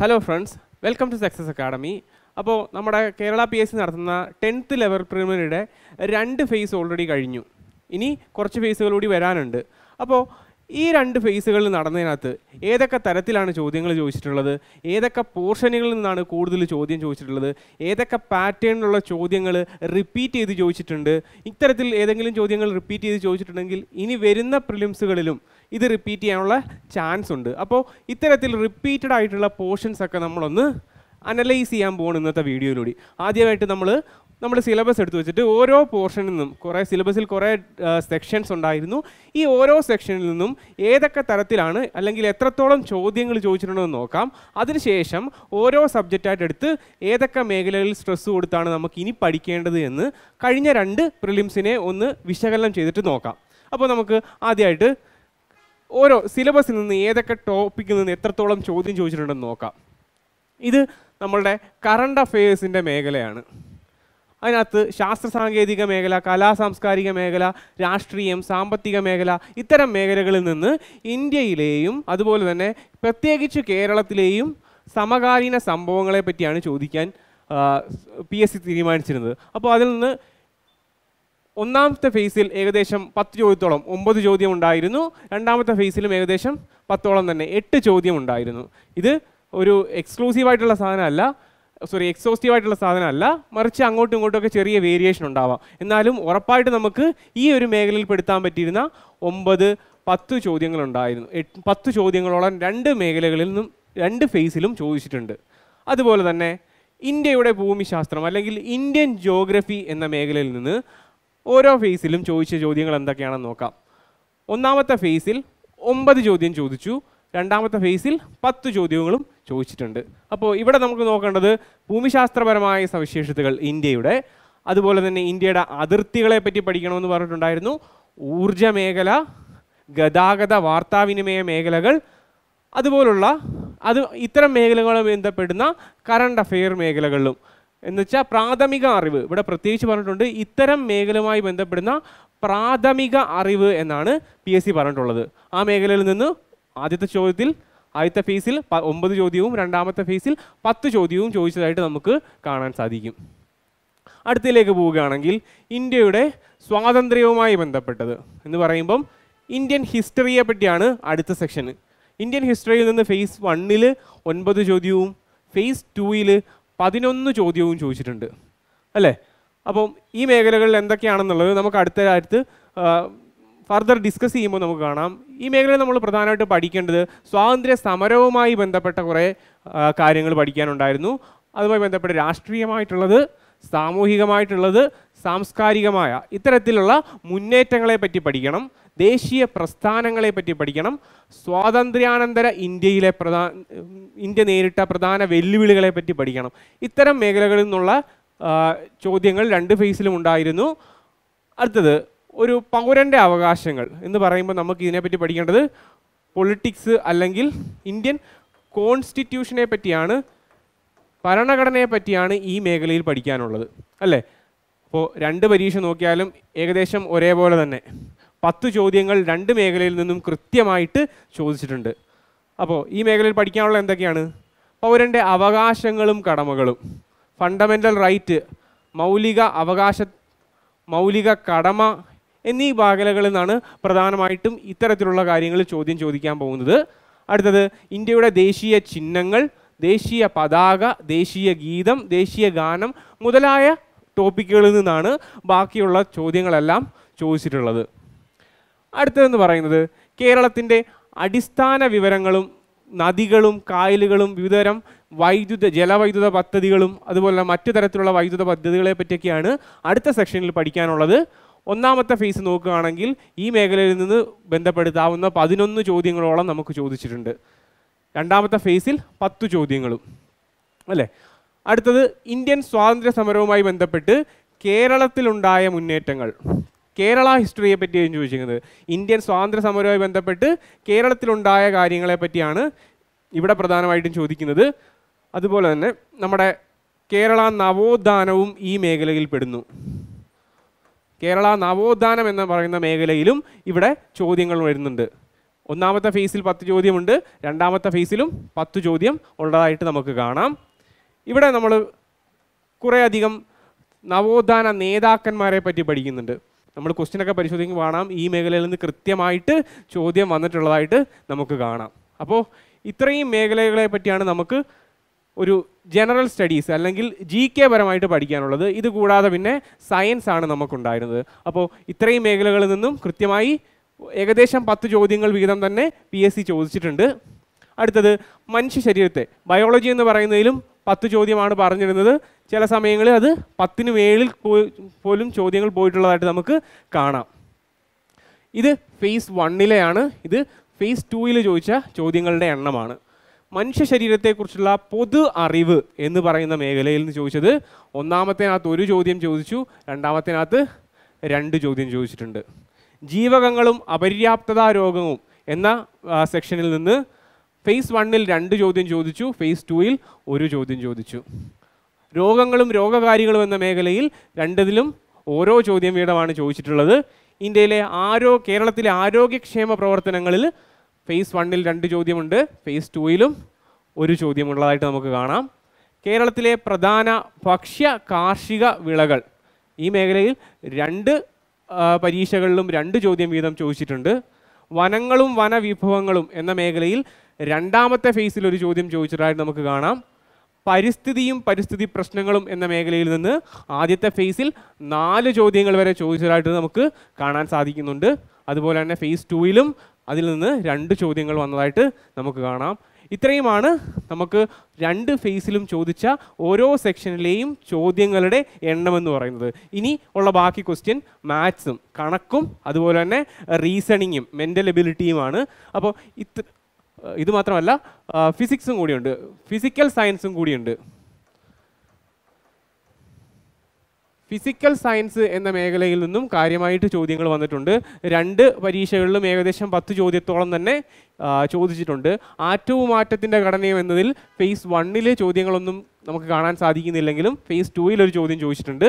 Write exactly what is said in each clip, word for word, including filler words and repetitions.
Hello friends, welcome to Success Academy. അപ്പോൾ നമ്മുടെ Kerala P S C നടത്തുന്ന ടെൻത്ത് ലെവൽ പ്രിലിമിനറിയുടെ രണ്ട് ഫേസ് ഓൾറെഡി കഴിഞ്ഞു. ഇനി കുറച്ച് ഫേസുകൾ കൂടി വരാനുണ്ട്. അപ്പോൾ ഈ രണ്ട് ഫേസുകളിൽ നടന്നതിനകത്ത് ഏതൊക്കെ തരത്തിലാണ് ചോദ്യങ്ങൾ ചോദിച്ചിട്ടുള്ളത്, ഏതൊക്കെ പോർഷനുകളിൽ നിന്നാണ് കൂടുതൽ ചോദ്യം ചോദിച്ചിട്ടുള്ളത്, ഏതൊക്കെ പാറ്റേണിലുള്ള ചോദ്യങ്ങൾ റിപ്പീറ്റ് ചെയ്ത് ചോദിച്ചിട്ടുണ്ട്, ഇത്തരത്തിൽ ഏതെങ്കിലും ചോദ്യങ്ങൾ റിപ്പീറ്റ് ചെയ്ത് ചോദിച്ചിട്ടുണ്ടെങ്കിൽ ഇനി വരുന്ന പ്രിലിംസുകളിലും ഇത് റിപ്പീറ്റ് ചെയ്യാനുള്ള ചാൻസ് ഉണ്ട്. അപ്പോൾ ഇത്തരത്തിൽ റിപ്പീറ്റഡ് ആയിട്ടുള്ള പോർഷൻസ് ഒക്കെ നമ്മളൊന്ന് അനലൈസ് ചെയ്യാൻ പോകുന്നു ഇന്നത്തെ വീഡിയോയിലൂടെ. ആദ്യമായിട്ട് നമ്മൾ നമ്മൾ സിലബസ് എടുത്തു വെച്ചിട്ട് ഓരോ പോർഷനിൽ നിന്നും കുറേ സിലബസിൽ കുറേ സെക്ഷൻസ് ഉണ്ടായിരുന്നു. ഈ ഓരോ സെക്ഷനിൽ നിന്നും ഏതൊക്കെ തരത്തിലാണ് അല്ലെങ്കിൽ എത്രത്തോളം ചോദ്യങ്ങൾ ചോദിച്ചിട്ടുണ്ടെന്ന് നോക്കാം. അതിനുശേഷം ഓരോ സബ്ജക്റ്റായിട്ട് എടുത്ത് ഏതൊക്കെ മേഖലകളിൽ സ്ട്രെസ് കൊടുത്താണ് നമുക്ക് ഇനി പഠിക്കേണ്ടത് എന്ന് കഴിഞ്ഞ രണ്ട് പ്രിലിംസിനെ ഒന്ന് വിശകലനം ചെയ്തിട്ട് നോക്കാം. അപ്പോൾ നമുക്ക് ആദ്യമായിട്ട് ഓരോ സിലബസിൽ നിന്ന് ഏതൊക്കെ ടോപ്പിക്കിൽ നിന്ന് എത്രത്തോളം ചോദ്യം ചോദിച്ചിട്ടുണ്ടെന്ന് നോക്കാം. ഇത് നമ്മളുടെ കറണ്ട് അഫെയേഴ്സിൻ്റെ മേഖലയാണ്. അതിനകത്ത് ശാസ്ത്ര സാങ്കേതിക മേഖല, കലാ സാംസ്കാരിക മേഖല, രാഷ്ട്രീയം, സാമ്പത്തിക മേഖല, ഇത്തരം മേഖലകളിൽ നിന്ന് ഇന്ത്യയിലെയും അതുപോലെ തന്നെ പ്രത്യേകിച്ച് കേരളത്തിലെയും സമകാലീന സംഭവങ്ങളെ പറ്റിയാണ് ചോദിക്കാൻ പി എസ് സി തീരുമാനിച്ചിരുന്നത്. അപ്പോൾ അതിൽ നിന്ന് ഒന്നാമത്തെ ഫേസിൽ ഏകദേശം പത്ത് ചോദ്യത്തോളം ഒമ്പത് ചോദ്യം ഉണ്ടായിരുന്നു. രണ്ടാമത്തെ ഫേസിലും ഏകദേശം പത്തോളം തന്നെ എട്ട് ചോദ്യം ഉണ്ടായിരുന്നു. ഇത് ഒരു എക്സ്ക്ലൂസീവായിട്ടുള്ള സാധനമല്ല, സോറി എക്സോസ്റ്റീവായിട്ടുള്ള സാധനമല്ല, മറിച്ച് അങ്ങോട്ടും ഇങ്ങോട്ടുമൊക്കെ ചെറിയ വേരിയേഷൻ ഉണ്ടാവാം. എന്നാലും ഉറപ്പായിട്ട് നമുക്ക് ഈ ഒരു മേഖലയിൽ പെടുത്താൻ പറ്റിയിരുന്ന ഒമ്പത് പത്ത് ചോദ്യങ്ങളുണ്ടായിരുന്നു. എട്ട് പത്ത് ചോദ്യങ്ങളോളം രണ്ട് മേഖലകളിൽ നിന്നും രണ്ട് ഫേസിലും ചോദിച്ചിട്ടുണ്ട്. അതുപോലെ തന്നെ ഇന്ത്യയുടെ ഭൂമിശാസ്ത്രം അല്ലെങ്കിൽ ഇന്ത്യൻ ജിയോഗ്രഫി എന്ന മേഖലയിൽ നിന്ന് ഓരോ ഫേസിലും ചോദിച്ച ചോദ്യങ്ങൾ എന്തൊക്കെയാണെന്ന് നോക്കാം. ഒന്നാമത്തെ ഫേസിൽ ഒമ്പത് ചോദ്യം ചോദിച്ചു, രണ്ടാമത്തെ ഫേസിൽ പത്ത് ചോദ്യങ്ങളും ചോദിച്ചിട്ടുണ്ട്. അപ്പോൾ ഇവിടെ നമുക്ക് നോക്കേണ്ടത് ഭൂമിശാസ്ത്രപരമായ സവിശേഷതകൾ ഇന്ത്യയുടെ, അതുപോലെ തന്നെ ഇന്ത്യയുടെ അതിർത്തികളെ പറ്റി പഠിക്കണമെന്ന് പറഞ്ഞിട്ടുണ്ടായിരുന്നു. ഊർജ മേഖല, ഗതാഗത വാർത്താവിനിമയ മേഖലകൾ, അതുപോലുള്ള അത് ഇത്തരം മേഖലകളുമായി ബന്ധപ്പെടുന്ന കറണ്ട് അഫെയർ മേഖലകളിലും എന്നുവെച്ചാൽ പ്രാഥമിക അറിവ് ഇവിടെ പ്രത്യേകിച്ച് പറഞ്ഞിട്ടുണ്ട്. ഇത്തരം മേഖലയുമായി ബന്ധപ്പെടുന്ന പ്രാഥമിക അറിവ് എന്നാണ് പി എസ് സി പറഞ്ഞിട്ടുള്ളത്. ആ മേഖലയിൽ നിന്ന് ആദ്യത്തെ ചോദ്യത്തിൽ ആദ്യത്തെ ഫേസിൽ ഒമ്പത് ചോദ്യവും രണ്ടാമത്തെ ഫേസിൽ പത്ത് ചോദ്യവും ചോദിച്ചതായിട്ട് നമുക്ക് കാണാൻ സാധിക്കും. അടുത്തതിലേക്ക് പോവുകയാണെങ്കിൽ ഇന്ത്യയുടെ സ്വാതന്ത്ര്യവുമായി ബന്ധപ്പെട്ടത് എന്ന് പറയുമ്പം ഇന്ത്യൻ ഹിസ്റ്ററിയെ പറ്റിയാണ് അടുത്ത സെക്ഷന്. ഇന്ത്യൻ ഹിസ്റ്ററിയിൽ നിന്ന് ഫേസ് വണ്ണിൽ ഒൻപത് ചോദ്യവും ഫേസ് ടൂയിൽ പതിനൊന്ന് ചോദ്യവും ചോദിച്ചിട്ടുണ്ട് അല്ലേ. അപ്പം ഈ മേഖലകളിൽ എന്തൊക്കെയാണെന്നുള്ളത് നമുക്ക് അടുത്ത അടുത്ത് ഫർദർ ഡിസ്കസ് ചെയ്യുമ്പോൾ നമുക്ക് കാണാം. ഈ മേഖലയിൽ നമ്മൾ പ്രധാനമായിട്ട് പഠിക്കേണ്ടത് സ്വാതന്ത്ര്യ സമരവുമായി ബന്ധപ്പെട്ട കുറേ കാര്യങ്ങൾ പഠിക്കാനുണ്ടായിരുന്നു. അതുമായി ബന്ധപ്പെട്ട രാഷ്ട്രീയമായിട്ടുള്ളത്, സാമൂഹികമായിട്ടുള്ളത്, സാംസ്കാരികമായ ഇത്തരത്തിലുള്ള മുന്നേറ്റങ്ങളെ പറ്റി പഠിക്കണം. ദേശീയ പ്രസ്ഥാനങ്ങളെ പറ്റി പഠിക്കണം. സ്വാതന്ത്ര്യാനന്തര ഇന്ത്യയിലെ പ്രധാന ഇന്ത്യ നേരിട്ട പ്രധാന വെല്ലുവിളികളെ പറ്റി പഠിക്കണം. ഇത്തരം മേഖലകളിൽ നിന്നുള്ള ചോദ്യങ്ങൾ രണ്ട് ഫേസിലും ഉണ്ടായിരുന്നു. അടുത്തത് ഒരു പൗരൻ്റെ അവകാശങ്ങൾ എന്ന് പറയുമ്പോൾ നമുക്ക് ഇതിനെപ്പറ്റി പഠിക്കേണ്ടത് പൊളിറ്റിക്സ് അല്ലെങ്കിൽ ഇന്ത്യൻ കോൺസ്റ്റിറ്റ്യൂഷനെ പറ്റിയാണ്, ഭരണഘടനയെ പറ്റിയാണ് ഈ മേഖലയിൽ പഠിക്കാനുള്ളത് അല്ലേ. അപ്പോൾ രണ്ട് പരീക്ഷ നോക്കിയാലും ഏകദേശം ഒരേപോലെ തന്നെ പത്ത് ചോദ്യങ്ങൾ രണ്ട് മേഖലയിൽ നിന്നും കൃത്യമായിട്ട് ചോദിച്ചിട്ടുണ്ട്. അപ്പോൾ ഈ മേഖലയിൽ പഠിക്കാനുള്ള എന്തൊക്കെയാണ്? പൗരൻ്റെ അവകാശങ്ങളും കടമകളും, ഫണ്ടമെൻ്റൽ റൈറ്റ്, മൗലിക അവകാശ മൗലിക കടമ എന്നീ മേഖലകളിൽ നിന്നാണ് പ്രധാനമായിട്ടും ഇത്തരത്തിലുള്ള കാര്യങ്ങൾ ചോദ്യം ചോദിക്കാൻ പോകുന്നത്. അടുത്തത് ഇന്ത്യയുടെ ദേശീയ ചിഹ്നങ്ങൾ, ദേശീയ പതാക, ദേശീയ ഗീതം, ദേശീയ ഗാനം മുതലായ ടോപ്പിക്കുകളിൽ നിന്നാണ് ബാക്കിയുള്ള ചോദ്യങ്ങളെല്ലാം ചോദിച്ചിട്ടുള്ളത്. അടുത്തതെന്ന് പറയുന്നത് കേരളത്തിൻ്റെ അടിസ്ഥാന വിവരങ്ങളും നദികളും കായലുകളും വിവിധതരം വൈദ്യുത ജലവൈദ്യുത പദ്ധതികളും അതുപോലെ മറ്റു തരത്തിലുള്ള വൈദ്യുത പദ്ധതികളെ പറ്റിയൊക്കെയാണ് അടുത്ത സെക്ഷനിൽ പഠിക്കാനുള്ളത്. ഒന്നാമത്തെ ഫേസ് നോക്കുകയാണെങ്കിൽ ഈ മേഖലയിൽ നിന്ന് ബന്ധപ്പെടുത്താവുന്ന പതിനൊന്ന് ചോദ്യങ്ങളോളം നമുക്ക് ചോദിച്ചിട്ടുണ്ട്. രണ്ടാമത്തെ ഫേസിൽ പത്ത് ചോദ്യങ്ങളും അല്ലേ. അടുത്തത് ഇന്ത്യൻ സ്വാതന്ത്ര്യ സമരവുമായി ബന്ധപ്പെട്ട് കേരളത്തിലുണ്ടായ മുന്നേറ്റങ്ങൾ, കേരള ഹിസ്റ്ററിയെ പറ്റിയാണ് ചോദിച്ചിരിക്കുന്നത്. ഇന്ത്യൻ സ്വാതന്ത്ര്യ സമരവുമായി ബന്ധപ്പെട്ട് കേരളത്തിലുണ്ടായ കാര്യങ്ങളെ പറ്റിയാണ് ഇവിടെ പ്രധാനമായിട്ടും ചോദിക്കുന്നത്. അതുപോലെ തന്നെ നമ്മുടെ കേരള നവോത്ഥാനവും ഈ മേഖലയിൽ പെടുന്നു. കേരള നവോത്ഥാനം എന്ന് പറയുന്ന മേഖലയിലും ഇവിടെ ചോദ്യങ്ങൾ വരുന്നുണ്ട്. ഒന്നാമത്തെ ഫേസിൽ പത്ത് ചോദ്യമുണ്ട്, രണ്ടാമത്തെ ഫേസിലും പത്ത് ചോദ്യം ഉള്ളതായിട്ട് നമുക്ക് കാണാം. ഇവിടെ നമ്മൾ കുറേയധികം നവോത്ഥാന നേതാക്കന്മാരെ പറ്റി പഠിക്കുന്നുണ്ട്. നമ്മൾ ക്വസ്റ്റ്യനൊക്കെ പരിശോധിക്കുമ്പോൾ കാണാം ഈ മേഖലയിൽ നിന്ന് കൃത്യമായിട്ട് ചോദ്യം വന്നിട്ടുള്ളതായിട്ട് നമുക്ക് കാണാം. അപ്പോൾ ഇത്രയും മേഖലകളെ പറ്റിയാണ് നമുക്ക് ഒരു ജനറൽ സ്റ്റഡീസ് അല്ലെങ്കിൽ ജി കെ പരമായിട്ട് പഠിക്കാനുള്ളത്. ഇത് കൂടാതെ പിന്നെ സയൻസ് ആണ് നമുക്കുണ്ടായിരുന്നത്. അപ്പോൾ ഇത്രയും മേഖലകളിൽ നിന്നും കൃത്യമായി ഏകദേശം പത്ത് ചോദ്യങ്ങൾ വീതം തന്നെ പി എസ് സി ചോദിച്ചിട്ടുണ്ട്. അടുത്തത് മനുഷ്യ ശരീരത്തെ, ബയോളജി എന്ന് പറയുന്നതിലും പത്ത് ചോദ്യമാണ് പറഞ്ഞിരുന്നത്. ചില സമയങ്ങളിൽ അത് പത്തിന് മേളിൽ പോലും ചോദ്യങ്ങൾ പോയിട്ടുള്ളതായിട്ട് നമുക്ക് കാണാം. ഇത് ഫേസ് വണ്ണിലെയാണ്. ഇത് ഫേസ് ടൂവിൽ ചോദിച്ച ചോദ്യങ്ങളുടെ എണ്ണമാണ്. മനുഷ്യ ശരീരത്തെക്കുറിച്ചുള്ള പൊതു അറിവ് എന്ന് പറയുന്ന മേഖലയിൽ നിന്ന് ചോദിച്ചത് ഒന്നാമത്തേനകത്ത് ഒരു ചോദ്യം ചോദിച്ചു, രണ്ടാമത്തേനകത്ത് രണ്ട് ചോദ്യം ചോദിച്ചിട്ടുണ്ട്. ജീവകങ്ങളും അപര്യാപ്തതാ രോഗവും എന്ന സെക്ഷനിൽ നിന്ന് ഫേസ് വണ്ണിൽ രണ്ട് ചോദ്യം ചോദിച്ചു, ഫേസ് ടൂയിൽ ഒരു ചോദ്യം ചോദിച്ചു. രോഗങ്ങളും രോഗകാരികളും എന്ന മേഖലയിൽ രണ്ടതിലും ഓരോ ചോദ്യം വീതമാണ് ചോദിച്ചിട്ടുള്ളത്. ഇന്ത്യയിലെ ആരോ കേരളത്തിലെ ആരോഗ്യക്ഷേമ പ്രവർത്തനങ്ങളിൽ ഫേസ് വണ്ണിൽ രണ്ട് ചോദ്യമുണ്ട്, ഫേസ് ടൂയിലും ഒരു ചോദ്യമുള്ളതായിട്ട് നമുക്ക് കാണാം. കേരളത്തിലെ പ്രധാന ഭക്ഷ്യ കാർഷിക വിളകൾ ഈ മേഖലയിൽ രണ്ട് പരീക്ഷകളിലും രണ്ട് ചോദ്യം വീതം ചോദിച്ചിട്ടുണ്ട്. വനങ്ങളും വനവിഭവങ്ങളും എന്ന മേഖലയിൽ രണ്ടാമത്തെ ഫേസിൽ ഒരു ചോദ്യം ചോദിച്ചതായിട്ട് നമുക്ക് കാണാം. പരിസ്ഥിതിയും പരിസ്ഥിതി പ്രശ്നങ്ങളും എന്ന മേഖലയിൽ നിന്ന് ആദ്യത്തെ ഫേസിൽ നാല് ചോദ്യങ്ങൾ വരെ ചോദിച്ചതായിട്ട് നമുക്ക് കാണാൻ സാധിക്കുന്നുണ്ട്. അതുപോലെ തന്നെ ഫേസ് ടൂയിലും അതിൽ നിന്ന് രണ്ട് ചോദ്യങ്ങൾ വന്നതായിട്ട് നമുക്ക് കാണാം. ഇത്രയുമാണ് നമുക്ക് രണ്ട് ഫേസിലും ചോദിച്ച ഓരോ സെക്ഷനിലെയും ചോദ്യങ്ങളുടെ എണ്ണമെന്ന് പറയുന്നത്. ഇനി ഉള്ള ബാക്കി ക്വസ്റ്റ്യൻ മാത്സും കണക്കും അതുപോലെ തന്നെ റീസണിങ്ങും മെൻ്റൽ എബിലിറ്റിയുമാണ്. അപ്പോൾ ഇത് ഇത് മാത്രമല്ല ഫിസിക്സും കൂടിയുണ്ട്, ഫിസിക്കൽ സയൻസും കൂടിയുണ്ട്. ഫിസിക്കൽ സയൻസ് എന്ന മേഖലയിൽ നിന്നും കാര്യമായിട്ട് ചോദ്യങ്ങൾ വന്നിട്ടുണ്ട്. രണ്ട് പരീക്ഷകളിലും ഏകദേശം പത്ത് ചോദ്യത്തോളം തന്നെ ചോദിച്ചിട്ടുണ്ട്. ആറ്റവും ആറ്റത്തിൻ്റെ ഘടനയും എന്നതിൽ ഫേസ് വണ്ണിലെ ചോദ്യങ്ങളൊന്നും നമുക്ക് കാണാൻ സാധിക്കുന്നില്ലെങ്കിലും ഫേസ് ടൂയിൽ ഒരു ചോദ്യം ചോദിച്ചിട്ടുണ്ട്.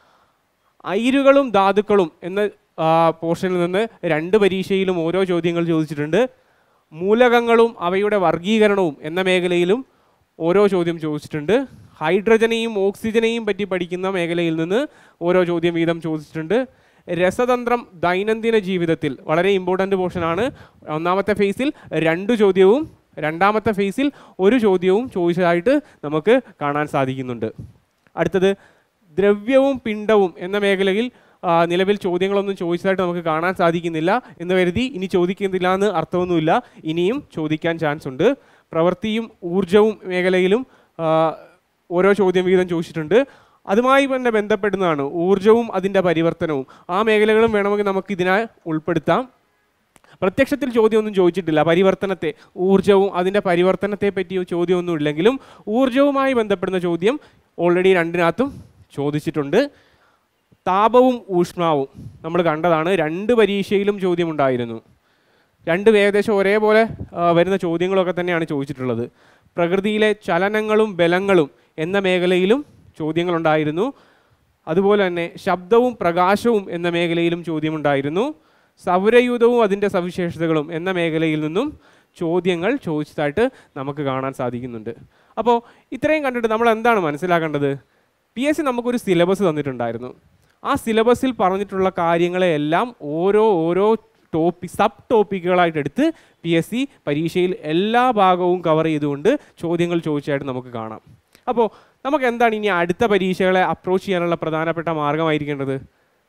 അയിരുകളും ധാതുക്കളും എന്ന പോർഷനിൽ നിന്ന് രണ്ട് പരീക്ഷയിലും ഓരോ ചോദ്യങ്ങൾ ചോദിച്ചിട്ടുണ്ട്. മൂലകങ്ങളും അവയുടെ വർഗീകരണവും എന്ന മേഖലയിലും ഓരോ ചോദ്യം ചോദിച്ചിട്ടുണ്ട്. ഹൈഡ്രജനെയും ഓക്സിജനെയും പറ്റി പഠിക്കുന്ന മേഖലയിൽ നിന്ന് ഓരോ ചോദ്യം വീതം ചോദിച്ചിട്ടുണ്ട്. രസതന്ത്രം ദൈനംദിന ജീവിതത്തിൽ വളരെ ഇമ്പോർട്ടൻ്റ് പോർഷനാണ്. ഒന്നാമത്തെ ഫേസിൽ രണ്ട് ചോദ്യവും രണ്ടാമത്തെ ഫേസിൽ ഒരു ചോദ്യവും ചോദിച്ചതായിട്ട് നമുക്ക് കാണാൻ സാധിക്കുന്നുണ്ട്. അടുത്തത് ദ്രവ്യവും പിണ്ഡവും എന്ന മേഖലയിൽ നിലവിൽ ചോദ്യങ്ങളൊന്നും ചോദിച്ചതായിട്ട് നമുക്ക് കാണാൻ സാധിക്കുന്നില്ല എന്ന് കരുതി ഇനി ചോദിക്കുന്നില്ല എന്ന് അർത്ഥമൊന്നുമില്ല, ഇനിയും ചോദിക്കാൻ ചാൻസ് ഉണ്ട്. പ്രവൃത്തിയും ഊർജവും മേഖലയിലും ഓരോ ചോദ്യം വീതം ചോദിച്ചിട്ടുണ്ട്. അതുമായി തന്നെ ബന്ധപ്പെടുന്നതാണ് ഊർജവും അതിൻ്റെ പരിവർത്തനവും. ആ മേഖലകളും വേണമെങ്കിൽ നമുക്ക് ഇതിനെ ഉൾപ്പെടുത്താം. പ്രത്യക്ഷത്തിൽ ചോദ്യമൊന്നും ചോദിച്ചിട്ടില്ല. പരിവർത്തനത്തെ, ഊർജവും അതിൻ്റെ പരിവർത്തനത്തെ പറ്റി ചോദ്യമൊന്നും ഇല്ലെങ്കിലും ഊർജവുമായി ബന്ധപ്പെടുന്ന ചോദ്യം ഓൾറെഡി രണ്ടിനകത്തും ചോദിച്ചിട്ടുണ്ട്. താപവും ഊഷ്മാവും നമ്മൾ കണ്ടതാണ്, രണ്ട് പരീക്ഷയിലും ചോദ്യമുണ്ടായിരുന്നു. രണ്ട് ഏകദേശം ഒരേപോലെ വരുന്ന ചോദ്യങ്ങളൊക്കെ തന്നെയാണ് ചോദിച്ചിട്ടുള്ളത്. പ്രകൃതിയിലെ ചലനങ്ങളും ബലങ്ങളും എന്ന മേഖലയിലും ചോദ്യങ്ങളുണ്ടായിരുന്നു. അതുപോലെ തന്നെ ശബ്ദവും പ്രകാശവും എന്ന മേഖലയിലും ചോദ്യമുണ്ടായിരുന്നു. സൗരയൂഥവും അതിൻ്റെ സവിശേഷതകളും എന്ന മേഖലയിൽ നിന്നും ചോദ്യങ്ങൾ ചോദിച്ചതായിട്ട് നമുക്ക് കാണാൻ സാധിക്കുന്നുണ്ട്. അപ്പോൾ ഇത്രയും കണ്ടിട്ട് നമ്മൾ എന്താണ് മനസ്സിലാക്കേണ്ടത്? പി എസ് സി നമുക്കൊരു സിലബസ് തന്നിട്ടുണ്ടായിരുന്നു. ആ സിലബസിൽ പറഞ്ഞിട്ടുള്ള കാര്യങ്ങളെയെല്ലാം ഓരോ ഓരോ ടോപ്പിക് സബ് ടോപ്പിക്കുകളായിട്ട് എടുത്ത് പി എസ് സി പരീക്ഷയിൽ എല്ലാ ഭാഗവും കവർ ചെയ്തുകൊണ്ട് ചോദ്യങ്ങൾ ചോദിച്ചതായിട്ട് നമുക്ക് കാണാം. അപ്പോൾ നമുക്ക് എന്താണ് ഇനി അടുത്ത പരീക്ഷകളെ അപ്രോച്ച് ചെയ്യാനുള്ള പ്രധാനപ്പെട്ട മാർഗമായിരിക്കേണ്ടത്?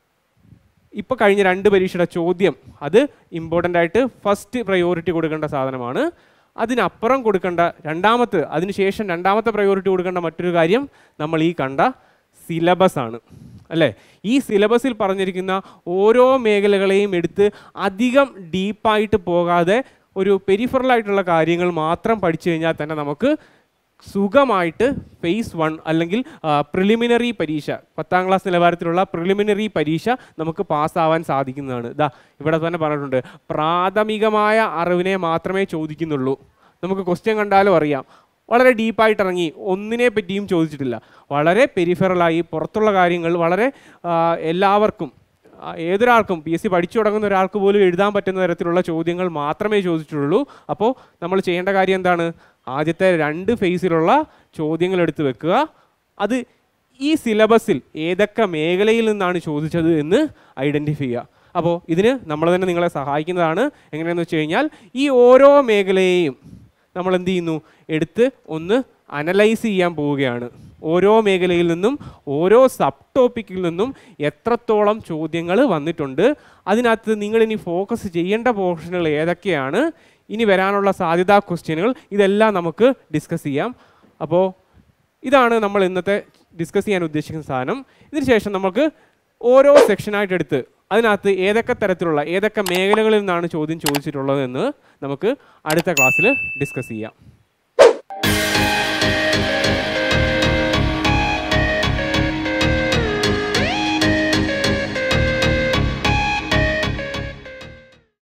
ഇപ്പോൾ കഴിഞ്ഞ രണ്ട് പരീക്ഷയുടെ ചോദ്യം അത് ഇമ്പോർട്ടൻ്റ് ആയിട്ട് ഫസ്റ്റ് പ്രയോറിറ്റി കൊടുക്കേണ്ട സാധനമാണ്. അതിനപ്പുറം കൊടുക്കേണ്ട രണ്ടാമത്തെ, അതിനുശേഷം രണ്ടാമത്തെ പ്രയോറിറ്റി കൊടുക്കേണ്ട മറ്റൊരു കാര്യം നമ്മൾ ഈ കണ്ട സിലബസ് ആണ്, അല്ലേ? ഈ സിലബസിൽ പറഞ്ഞിരിക്കുന്ന ഓരോ മേഖലകളെയും എടുത്ത് അധികം ഡീപ്പായിട്ട് പോകാതെ ഒരു പെരിഫറലായിട്ടുള്ള കാര്യങ്ങൾ മാത്രം പഠിച്ചു കഴിഞ്ഞാൽ തന്നെ നമുക്ക് സുഖമായിട്ട് ഫേസ് വൺ അല്ലെങ്കിൽ പ്രിലിമിനറി പരീക്ഷ, പത്താം ക്ലാസ് നിലവാരത്തിലുള്ള പ്രിലിമിനറി പരീക്ഷ നമുക്ക് പാസ്സാവാൻ സാധിക്കുന്നതാണ്. ഇതാ ഇവിടെ തന്നെ പറഞ്ഞിട്ടുണ്ട്, പ്രാഥമികമായ അറിവിനെ മാത്രമേ ചോദിക്കുന്നുള്ളൂ. നമുക്ക് ക്വസ്റ്റ്യൻ കണ്ടാലും അറിയാം, വളരെ ഡീപ്പായിട്ട് ഇറങ്ങി ഒന്നിനെ പറ്റിയും ചോദിച്ചിട്ടില്ല. വളരെ പെരിഫറലായി പുറത്തുള്ള കാര്യങ്ങൾ വളരെ എല്ലാവർക്കും ഏതൊരാൾക്കും പി എസ് സി പഠിച്ചു തുടങ്ങുന്ന ഒരാൾക്ക് പോലും എഴുതാൻ പറ്റുന്ന തരത്തിലുള്ള ചോദ്യങ്ങൾ മാത്രമേ ചോദിച്ചിട്ടുള്ളൂ. അപ്പോൾ നമ്മൾ ചെയ്യേണ്ട കാര്യം എന്താണ്? ആദ്യത്തെ രണ്ട് ഫേസിലുള്ള ചോദ്യങ്ങൾ എടുത്ത് വെക്കുക. അത് ഈ സിലബസിൽ ഏതൊക്കെ മേഖലയിൽ നിന്നാണ് ചോദിച്ചത് എന്ന് ഐഡൻറ്റിഫൈ ചെയ്യുക. അപ്പോൾ ഇതിന് നമ്മൾ തന്നെ നിങ്ങളെ സഹായിക്കുന്നതാണ്. എങ്ങനെയാണെന്ന് വെച്ച് കഴിഞ്ഞാൽ ഈ ഓരോ മേഖലയെയും നമ്മൾ എന്ത് ചെയ്യുന്നു? എടുത്ത് ഒന്ന് അനലൈസ് ചെയ്യാൻ പോവുകയാണ്. ഓരോ മേഖലയിൽ നിന്നും ഓരോ സബ് ടോപ്പിക്കിൽ നിന്നും എത്രത്തോളം ചോദ്യങ്ങൾ വന്നിട്ടുണ്ട്, അതിനകത്ത് നിങ്ങളിനി ഫോക്കസ് ചെയ്യേണ്ട പോർഷനുകൾ ഏതൊക്കെയാണ്, ഇനി വരാനുള്ള സാധ്യതാ ക്വസ്റ്റ്യനുകൾ, ഇതെല്ലാം നമുക്ക് ഡിസ്കസ് ചെയ്യാം. അപ്പോൾ ഇതാണ് നമ്മൾ ഇന്നത്തെ ഡിസ്കസ് ചെയ്യാൻ ഉദ്ദേശിക്കുന്ന സാധനം. ഇതിനുശേഷം നമുക്ക് ഓരോ സെക്ഷനായിട്ട് എടുത്ത് അതിനകത്ത് ഏതൊക്കെ തരത്തിലുള്ള ഏതൊക്കെ മേഖലകളിൽ നിന്നാണ് ചോദ്യം ചോദിച്ചിട്ടുള്ളതെന്ന് നമുക്ക് അടുത്ത ക്ലാസ്സിൽ ഡിസ്കസ് ചെയ്യാം.